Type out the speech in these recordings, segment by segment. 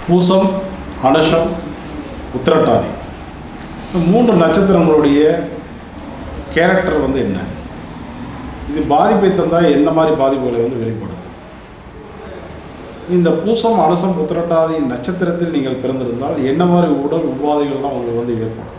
பூசம், அனுஷம், உத்திரட்டாதி இந்த 3 நட்சத்திரங்களுடைய கேரக்டர் வந்து என்ன, இது பாதிப்பை தந்தால் எந்த மாதிரி பாதிப்புகளை வந்து வெளிப்படுத்தும். இந்த பூசம், அனுசம், உத்திரட்டாதி நட்சத்திரத்தில் நீங்கள் பிறந்திருந்தால் என்ன மாதிரி உடல் உபாதைகள்லாம் உங்களுக்கு வந்து ஏற்படும்.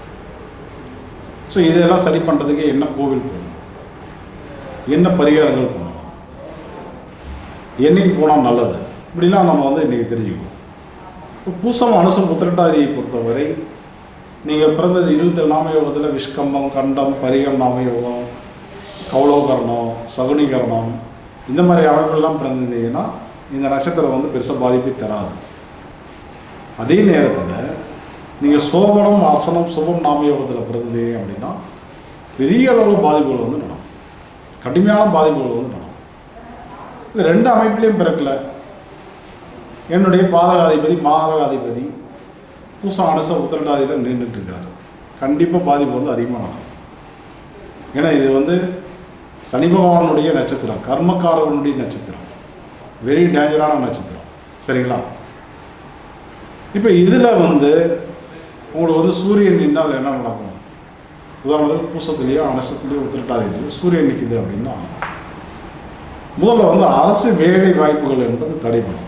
ஸோ இதெல்லாம் சரி பண்ணுறதுக்கு என்ன கோவில் போகணும், என்ன பரிகாரங்கள் பண்ணணும், என்னைக்கு போனால் நல்லது, இப்படிலாம் நம்ம வந்து இன்றைக்கி தெரிஞ்சுக்கணும். இப்போ பூசம், அனுசம், உத்திரட்டாதியை பொறுத்தவரை நீங்கள் பிறந்தது 27 நாமயோகத்தில் விஷ்கம்பம், கண்டம், பரிகம் நாமயோகம், கௌலோகரணம், சகுனிகரணம் இந்த மாதிரி அமைப்புகள்லாம் பிறந்திருந்தீங்கன்னா இந்த நட்சத்திரம் வந்து பெருசாக பாதிப்பை தராது. அதே நேரத்தில் நீங்கள் சோபனம், அர்சனம், சுபம் நாமயோகத்தில் பிறந்தீங்க அப்படின்னா பெரிய அளவில் பாதிப்புகள் வந்து நடக்கும், கடுமையான பாதிப்புகள் வந்து நடக்கும். இந்த 2 அமைப்புலேயும் பிறக்கல, என்னுடைய பாதகாதிபதி மாதகாதிபதி பூசம், அனுசம், உத்திரட்டாதியில் நின்றுட்டுருக்காரு, கண்டிப்பாக பாதிப்பு வந்து அதிகமாக நடக்கும். ஏன்னா இது வந்து சனி பகவானுடைய நட்சத்திரம், கர்மக்காரனுடைய நட்சத்திரம், வெரி டேஞ்சரான நட்சத்திரம். சரிங்களா? இப்போ இதில் வந்து உங்களுக்கு வந்து சூரியன் நின்றால் என்ன நடக்கும்? உதாரணத்துக்கு பூசத்துலேயோ அனுசத்துலேயோ உத்திரட்டாதிலேயோ சூரியன் நிற்குது அப்படின்னா முதல்ல வந்து அரசு வேலை வாய்ப்புகள் என்பது தடைபடும்.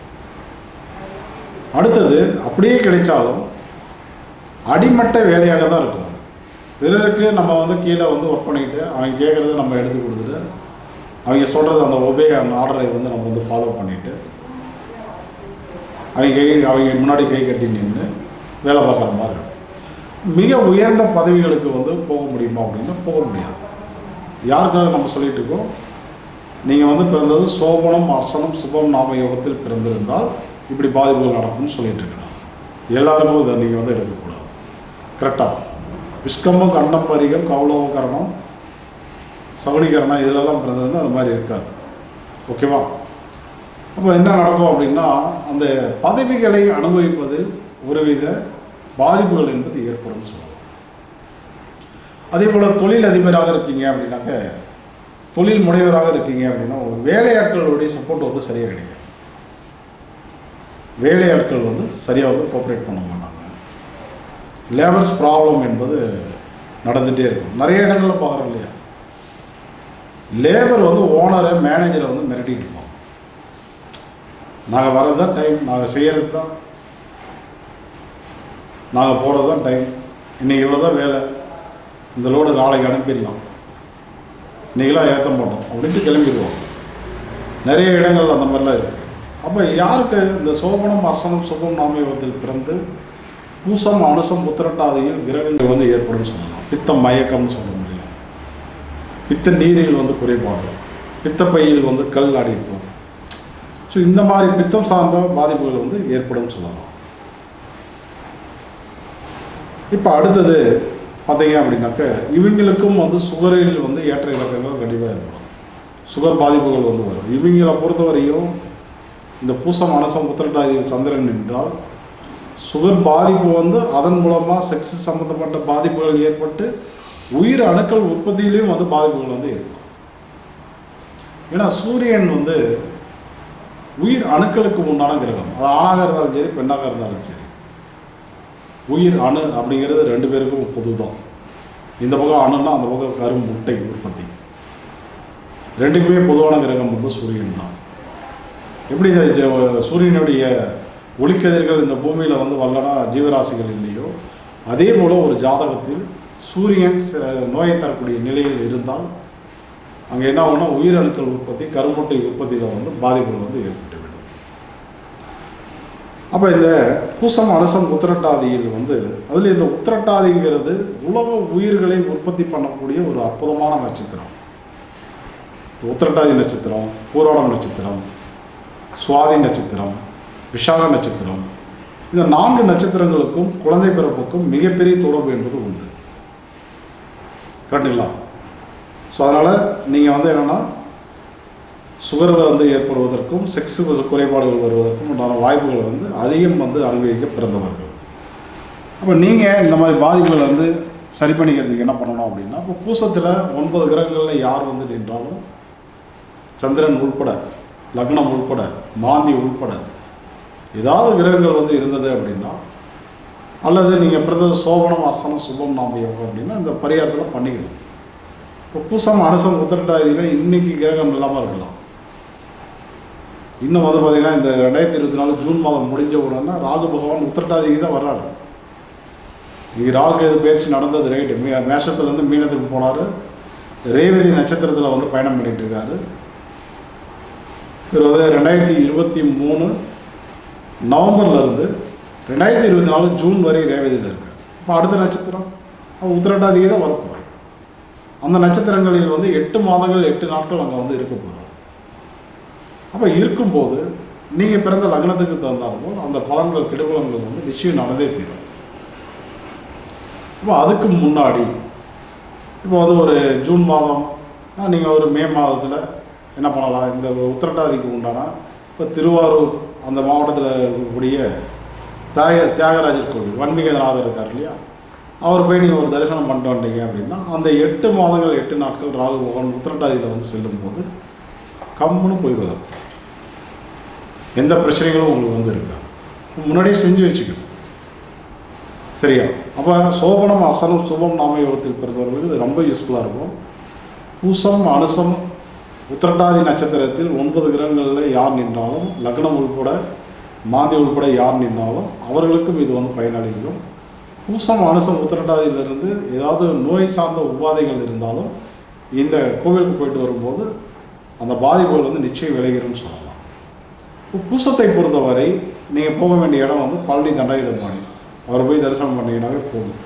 அடுத்தது அப்படியே கிடைச்சாலும் அடிமட்ட வேலையாக தான் இருக்கும். அது பிறருக்கு நம்ம வந்து கீழே வந்து ஒர்க் பண்ணிக்கிட்டு அவங்க கேட்குறத நம்ம எடுத்து கொடுத்துட்டு அவங்க சொல்கிறது அந்த ஆர்டரை வந்து நம்ம வந்து ஃபாலோ பண்ணிவிட்டு அவங்க முன்னாடி கை கட்டி நின்று வேலை பார்க்குற மாதிரி இருக்கும். மிக உயர்ந்த பதவிகளுக்கு வந்து போக முடியுமா அப்படின்னா போக முடியாது. யாருக்காக நம்ம சொல்லிகிட்டு இருக்கோம், நீங்கள் வந்து பிறந்தது சோபனம், அர்சனம், சுபம் நாமயோகத்தில் பிறந்திருந்தால் இப்படி பாதிப்புகள் நடக்கும்னு சொல்லிட்டு இருக்கணும். எல்லாருக்கும் இதை நீங்கள் வந்து எடுத்துக்கூடாது. கரெக்டாக விஷ்கம்பம், கண்டம், பரிகம், கௌலோகரணம், சகுனிகரணம் இதிலெல்லாம் பிறந்ததுன்னா அது மாதிரி இருக்காது. ஓகேவா? அப்போ என்ன நடக்கும் அப்படின்னா அந்த பதவிகளை அனுபவிப்பதில் ஒருவித பாதிப்புகள் என்பது ஏற்படும் சொல்லலாம். அதே போல் தொழில் அதிபராக இருக்கீங்க அப்படின்னாக்க, தொழில் முனைவராக இருக்கீங்க அப்படின்னா உங்களுக்கு வேலையாட்களுடைய சப்போர்ட் வந்து சரியாக கிடைக்காது. வேலையாட்கள் வந்து சரியாக வந்து கோஆப்ரேட் பண்ண மாட்டாங்க. லேபர்ஸ் ப்ராப்ளம் என்பது நடந்துகிட்டே இருக்கும். நிறைய இடங்களில் பார்க்குறோம் இல்லையா, லேபர் வந்து ஓனரை, மேனேஜரை வந்து மிரட்டிட்டு இருப்போம். நாங்கள் வர்றது தான் டைம், நாங்கள் செய்கிறது தான், நாங்கள் போகிறது தான் டைம், இன்றைக்கி இவ்வளோ தான் வேலை, இந்த லோடு நாளைக்கு அனுப்பிடலாம், இன்றைக்கெலாம் ஏற்ற மாட்டோம் அப்படின்ட்டு கிளம்பிடுவோம். நிறைய இடங்கள் அந்த மாதிரிலாம் இருக்குது. அப்போ யாருக்கு இந்த சோபனம், அர்சனம், சுபம் நாமயோகத்தில் பிறந்து பூசம், அனுசம், உத்திரட்டாதியில் கிரகங்கள் வந்து ஏற்படும் சொல்லலாம். பித்தம் மயக்கம்னு சொல்ல முடியும். பித்த நீரில் வந்து குறைபாடு, பித்தப்பையில் வந்து கல் அடைப்பு, ஸோ இந்த மாதிரி பித்தம் சார்ந்த பாதிப்புகள் வந்து ஏற்படும் சொல்லலாம். இப்போ அடுத்தது பார்த்தீங்க அப்படின்னாக்க இவங்களுக்கும் வந்து சுகரில் வந்து ஏற்ற இறக்கங்கள் கண்டிப்பாக ஏற்படும். சுகர் பாதிப்புகள் வந்து வரும். இவங்களை பொறுத்தவரையும் இந்த பூசம், அனுசம், உத்திரட்டாதியில் சந்திரன் என்றால் சுகர் பாதிப்பு வந்து அதன் மூலமாக செக்ஸ் சம்மந்தப்பட்ட பாதிப்புகள் ஏற்பட்டு உயிர் அணுக்கள் உற்பத்தியிலையும் வந்து பாதிப்புகள் வந்து ஏற்படும். ஏன்னா சூரியன் வந்து உயிர் அணுக்களுக்கு உண்டான கிரகம். அது ஆணாக இருந்தாலும் சரி, பெண்ணாக இருந்தாலும் சரி, உயிர் அணு அப்படிங்கிறது 2 பேருக்கும் பொது தான். இந்த பக்கம் அணுன்னா அந்த பக்கம் கரும் முட்டை உற்பத்தி, 2க்குமே பொதுவான கிரகம் வந்து சூரியன் தான். எப்படி இந்த சூரியனுடைய ஒளிக்கதிர்கள் இந்த பூமியில் வந்து வரலனா ஜீவராசிகள் இல்லையோ, அதே போல் ஒரு ஜாதகத்தில் சூரியன் நோயை தரக்கூடிய நிலையில் இருந்தால் அங்கே என்ன ஆகும்னா உயிரணுக்கள் உற்பத்தி, கருமுட்டை உற்பத்தியில் வந்து பாதிப்புகள் வந்து ஏற்பட்டுவிடும். அப்போ இந்த பூசம், அனுசம், உத்திரட்டாதியில் வந்து அதில் இந்த உத்திரட்டாதிங்கிறது உலக உயிர்களை உற்பத்தி பண்ணக்கூடிய ஒரு அற்புதமான நட்சத்திரம். உத்திரட்டாதி நட்சத்திரம், பூராடம் நட்சத்திரம், சுவாதி நட்சத்திரம், விஷாக நட்சத்திரம், இந்த 4 நட்சத்திரங்களுக்கும் குழந்தை பிறப்புக்கும் மிகப்பெரிய தொடர்பு என்பது உண்டு. கரெக்டுங்களா? ஸோ அதனால் நீங்கள் வந்து என்னென்னா சுகர் வந்து ஏற்படுவதற்கும் செக்ஸு குறைபாடுகள் வருவதற்கும் உண்டான வாய்ப்புகள் வந்து அதிகம் வந்து அனுபவிக்க பிறந்தவர்கள். அப்போ நீங்கள் இந்த மாதிரி பாதிப்புகளை வந்து சரி பண்ணிக்கிறதுக்கு என்ன பண்ணணும் அப்படின்னா, இப்போ பூசத்தில் 9 கிரகங்களில் யார் வந்து நின்றாலும் சந்திரன் உள்பட, லக்னம் உள்பட, மாந்தி உள்பட ஏதாவது கிரகங்கள் வந்து இருந்தது அப்படின்னா, அல்லது நீங்கள் பிறந்தது சோபனம் அரசனம் சுபம் நாம யோகம் அப்படின்னா இந்த பரிகாரத்தில் பண்ணிக்கணும். இப்போ பூசம் அனுசம் உத்திரட்டாதியில் இன்றைக்கி கிரகம் இல்லாமல் இருக்கலாம். இன்னும் வந்து பார்த்திங்கன்னா இந்த 2024 ஜூன் மாதம் முடிஞ்ச உடனே ராகு பகவான் உத்திரட்டாதிக்கு தான் வர்றாரு. இது ராகு எது பயிற்சி நடந்தது ரைட்டு. மேஷத்துலேருந்து மீனத்துக்கு போனார். ரேவதி நட்சத்திரத்தில் வந்து பயணம் பண்ணிகிட்டு இருக்காரு. இவர் வந்து 2023 நவம்பர்லேருந்து 2024 ஜூன் வரை ரேவதியில் இருக்கார். இப்போ அடுத்த நட்சத்திரம் உத்திரட்டாதிக்கு தான் வரப்போகிறார். அந்த நட்சத்திரங்களில் வந்து 8 மாதங்கள் 8 நாட்கள் அங்கே வந்து இருக்க போகிறார். அப்போ இருக்கும்போது நீங்கள் பிறந்த லக்னத்துக்கு தகுந்தாற்போல் அந்த பலன்கள் கெடுபலன்கள் வந்து நிச்சயம் நடந்தே தீரும். இப்போ அதுக்கு முன்னாடி இப்போ வந்து ஒரு ஜூன் மாதம் நீங்கள் ஒரு மே மாதத்தில் என்ன பண்ணலாம், இந்த உத்திரட்டாதிக்கு உண்டான இப்போ திருவாரூர் அந்த மாவட்டத்தில் இருக்கக்கூடிய தியாகராஜர் கோவில் வன்மீகநாதர் இருக்கார் இல்லையா, அவர் போய் நீங்கள் ஒரு தரிசனம் பண்ணிட்டு வந்தீங்க அப்படின்னா அந்த 8 மாதங்கள் 8 நாட்கள் ராகு பகவான் உத்திரட்டாதியில் வந்து செல்லும்போது கம்முன்னு போயிடுவார். எந்த பிரச்சனைகளும் உங்களுக்கு வந்து இருக்காது. முன்னாடியே செஞ்சு வச்சுக்கணும். சரியா? அப்போ சோபனம் அசனம் சுபம் நாம யோகத்தில் பிறந்தவர்களுக்கு இது ரொம்ப யூஸ்ஃபுல்லாக இருக்கும். பூசம் அனுசம் உத்திரட்டாதி நட்சத்திரத்தில் 9 கிரகங்களில் யார் நின்றாலும், லக்னம் உள்பட மாந்தி உள்பட யார் நின்றாலும் அவர்களுக்கும் இது வந்து பயனளிக்கும். பூசம் அனுசம் உத்திரட்டாதியிலிருந்து ஏதாவது நோய் சார்ந்த உபாதைகள் இருந்தாலும் இந்த கோவிலுக்கு போயிட்டு வரும்போது அந்த பாதிப்புகள் வந்து நிச்சயம் விளைகிறோன்னு சொல்லலாம். பூசத்தை பொறுத்தவரை நீங்கள் போக வேண்டிய இடம் வந்து பழனி தண்டாயுதபாணி, அவர் போய் தரிசனம் பண்ணிங்கன்னாவே போதும்.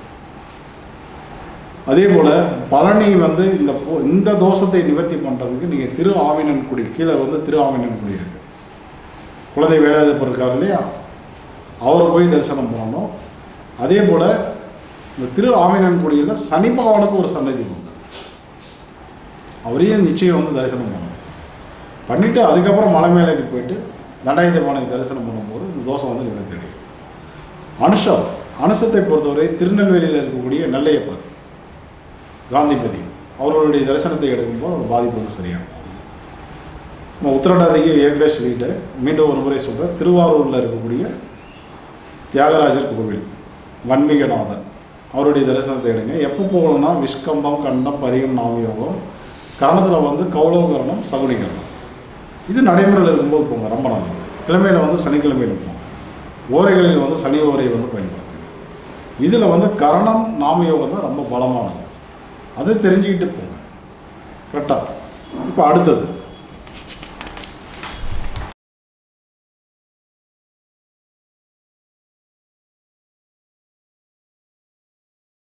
அதே போல் பழனி வந்து இந்த தோஷத்தை நிவர்த்தி பண்ணுறதுக்கு நீங்கள் திரு ஆவினன்குடி கீழே வந்து திரு ஆவினன்குடி இருக்குது, குழந்தை வேலாயுதப்பர் இருக்கார் இல்லையா, அவரை போய் தரிசனம் பண்ணணும். அதே போல் இந்த திரு ஆவினன்குடியில் சனி பகவானுக்கு ஒரு சன்னதி உண்டு, அவரையும் நிச்சயம் வந்து தரிசனம் பண்ணணும். பண்ணிவிட்டு அதுக்கப்புறம் மலை மேலைக்கு போயிட்டு தண்டாயுதபாணி தரிசனம் பண்ணும்போது இந்த தோஷம் வந்து நிவர்த்தி அடையும். அனுசத்தை பொறுத்தவரை திருநெல்வேலியில் இருக்கக்கூடிய நெல்லையப்பர் காந்திபதி அவர்களுடைய தரிசனத்தை எடுக்கும்போது அந்த பாதிப்பு வந்து சரியாகும். நம்ம உத்திரட்டாதிக்கு ஏற்கனவே சொல்லிட்டு மீண்டும் ஒரு முறை சொல்கிறேன், திருவாரூரில் இருக்கக்கூடிய தியாகராஜர் கோவில் வன்மீகநாதர் அவருடைய தரிசனத்தை எடுங்க. எப்போ போகணும்னா விஷ்கம்பம் கண்டம் பரிகம் நாமயோகம், கரணத்தில் வந்து கௌளவகரணம் சகுனிகரணம், இது நடைமுறையில் இருக்கும்போது போங்க, ரொம்ப நல்லது. கிழமையில் வந்து சனிக்கிழமையில் போங்க, ஓரைகளில் வந்து சனி ஓரை வந்து பயன்படுத்துங்க. இதில் வந்து கரணம் நாமயோகம் தான் ரொம்ப பலமானது, அதை தெரிஞ்சுக்கிட்டு போங்க. கரெக்டாக? இப்போ அடுத்தது